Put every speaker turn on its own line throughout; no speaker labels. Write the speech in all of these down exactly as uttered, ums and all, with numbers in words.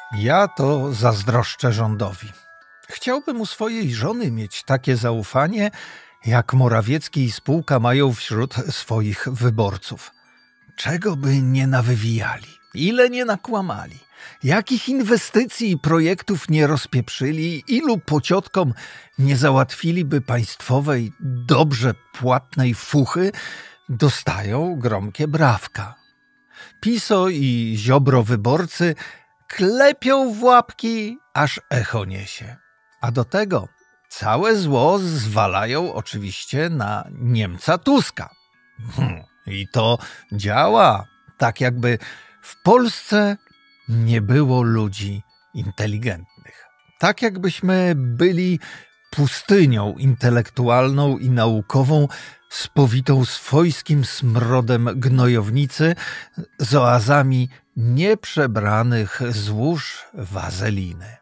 Ja to zazdroszczę rządowi. Chciałbym u swojej żony mieć takie zaufanie, jak Morawiecki i spółka mają wśród swoich wyborców. Czego by nie nawywijali, ile nie nakłamali, jakich inwestycji i projektów nie rozpieprzyli, ilu pociotkom nie załatwiliby państwowej, dobrze płatnej fuchy, dostają gromkie brawka. PiSo i Ziobro wyborcy klepią w łapki, aż echo niesie. A do tego całe zło zwalają oczywiście na Niemca Tuska. Hmm, I to działa, tak jakby w Polsce nie było ludzi inteligentnych. Tak jakbyśmy byli pustynią intelektualną i naukową, spowitą swojskim smrodem gnojownicy, z oazami nieprzebranych złóż wazeliny.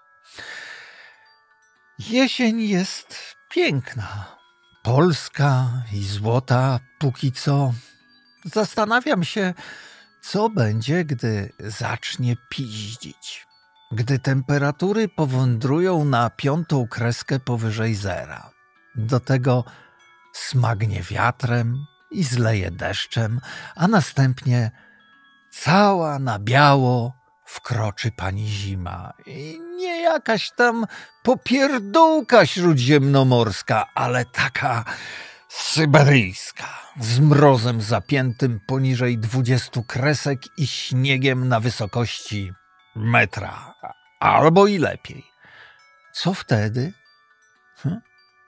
Jesień jest piękna, polska i złota póki co. Zastanawiam się, co będzie, gdy zacznie piździć, gdy temperatury powędrują na piątą kreskę powyżej zera. Do tego smagnie wiatrem i zleje deszczem, a następnie cała na biało wkroczy pani zima. I nie jakaś tam popierdółka śródziemnomorska, ale taka syberyjska, z mrozem zapiętym poniżej dwudziestu kresek i śniegiem na wysokości metra, albo i lepiej. Co wtedy? Hm?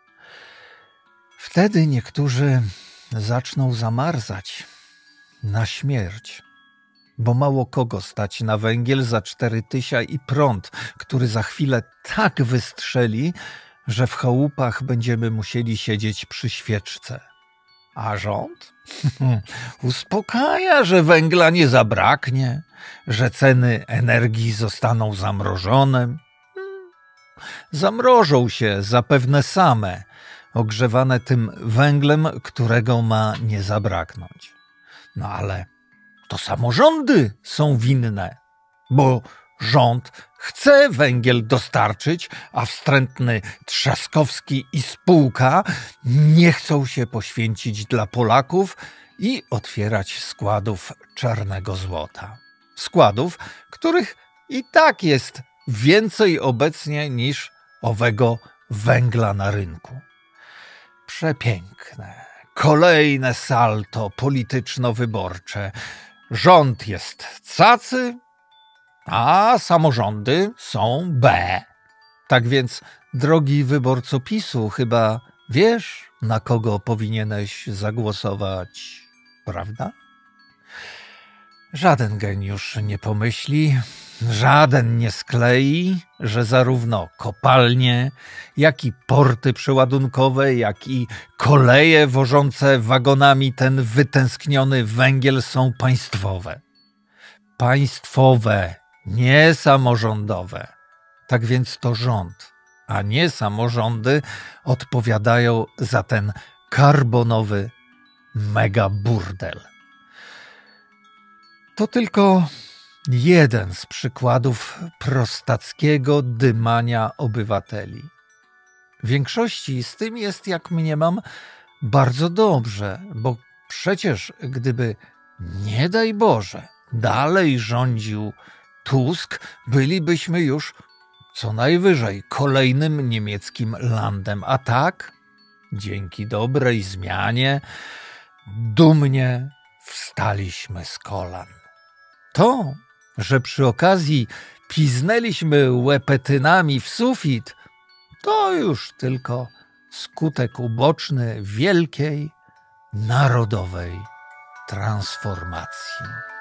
Wtedy niektórzy zaczną zamarzać na śmierć, bo mało kogo stać na węgiel za cztery tysia i prąd, który za chwilę tak wystrzeli, że w chałupach będziemy musieli siedzieć przy świeczce. A rząd uspokaja, że węgla nie zabraknie, że ceny energii zostaną zamrożone. Zamrożą się zapewne same, ogrzewane tym węglem, którego ma nie zabraknąć. No ale to samorządy są winne, bo rząd chce węgiel dostarczyć, a wstrętny Trzaskowski i spółka nie chcą się poświęcić dla Polaków i otwierać składów czarnego złota. Składów, których i tak jest więcej obecnie niż owego węgla na rynku. Przepiękne, kolejne salto polityczno-wyborcze. Rząd jest cacy, a samorządy są B. Tak więc, drogi wyborco PiSu, chyba wiesz, na kogo powinieneś zagłosować, prawda? Żaden geniusz nie pomyśli, żaden nie sklei, że zarówno kopalnie, jak i porty przeładunkowe, jak i koleje wożące wagonami ten wytęskniony węgiel są państwowe. Państwowe, nie samorządowe. Tak więc to rząd, a nie samorządy odpowiadają za ten karbonowy megaburdel. To tylko jeden z przykładów prostackiego dymania obywateli. W większości z tym jest, jak mniemam, bardzo dobrze, bo przecież gdyby, nie daj Boże, dalej rządził Tusk, bylibyśmy już co najwyżej kolejnym niemieckim landem. A tak, dzięki dobrej zmianie, dumnie wstaliśmy z kolan. To, że przy okazji piznęliśmy łepetynami w sufit, to już tylko skutek uboczny wielkiej, narodowej transformacji.